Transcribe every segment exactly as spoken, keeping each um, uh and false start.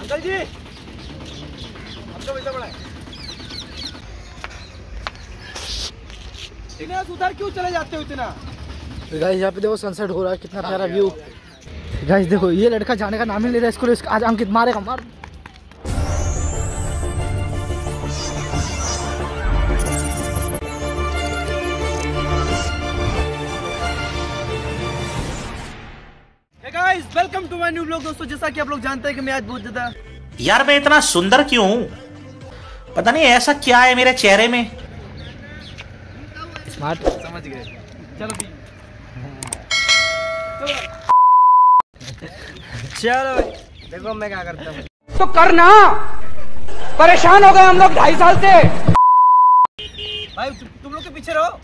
Uncle जी आपका पैसा बड़ा है। इतना उधर क्यों चले जाते हो इतना? गाइस यहाँ पे देखो सनसेट हो रहा है, कितना प्यारा व्यू। गाइस देखो ये लड़का जाने का नाम ही नहीं ले रहा, इसको इसको आज अंकित मारेगा मार। Guys welcome to my new vlog. दोस्तों जैसा कि आप लोग जानते हैं कि मैं आज बहुत ज्यादा यार मैं इतना सुंदर क्यों हूँ? पता नहीं ऐसा क्या है मेरे चेहरे में। स्मार्ट समझ गए। चलो चलो भाई देखो मैं क्या करता हूँ। तो करना, परेशान हो गए हम लोग ढाई साल से। भाई तु, तुम लोग के पीछे रहो।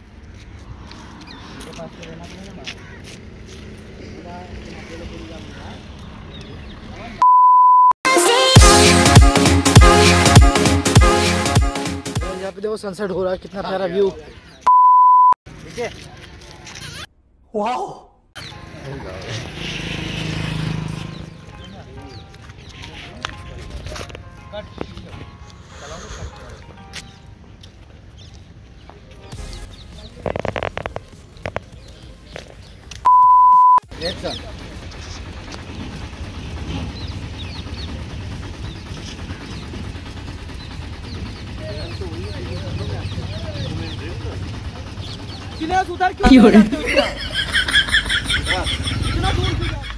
यहाँ पे देखो सनसेट हो रहा है, कितना प्यारा व्यू। ठीक है वाओ उधर क्यों जाते हो इतना? इतना दूर क्यों जाते?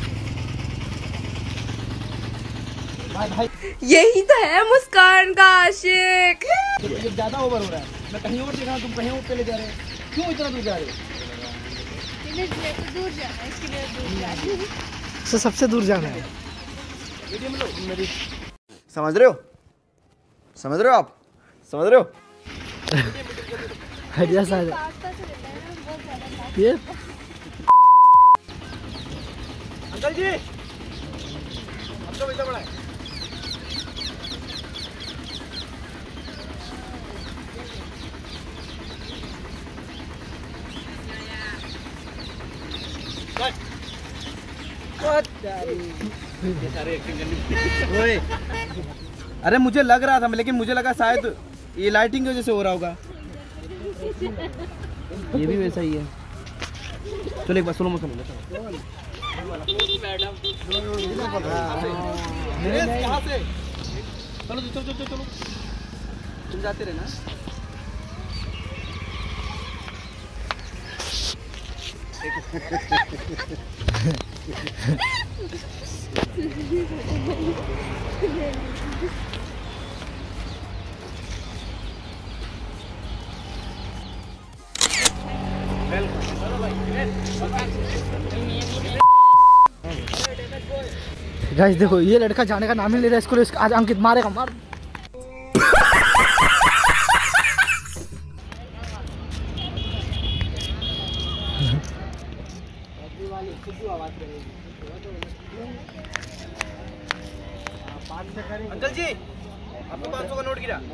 भाई भाई यही तो है मुस्कान का आशिक। ये ज्यादा ओवर हो रहा है। मैं कहीं और देखा, तुम कहीं और चले जा रहे हो। क्यों इतना दूर जा रहे हो? दूर जाना है, इसके लिए दूर जाना है। से सबसे दूर जाना है। वीडियो में लो मेरी। समझ रहे हो समझ रहे हो आप समझ रहे हो हरिया सा ये अंकल जी आपका पैसा बड़ा है। ओए अरे मुझे लग रहा था, लेकिन मुझे लगा शायद ये लाइटिंग की वजह से हो रहा होगा। ये भी वैसा ही है। चलो एक बार स्लो मोशन यहाँ से चलो चलो चलो चलो तुम जाते रहना। गाइस देखो ये लड़का जाने का नाम ही नहीं ले रहा, इसको इसको आज अंकित मारेगा मार। अंकल जी आपको पाँच सौ का नोट गिरा।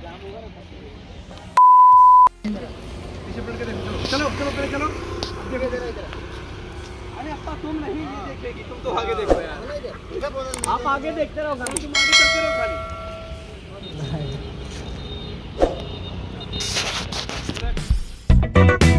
पीछे पलट के देखो। चलो चलो पहले चलो। अरे अपा तुम नहीं देखेगी, तुम तो आगे देखो यार। आप आगे देखते रहो खाली, तुम आगे चलते रहो खाली।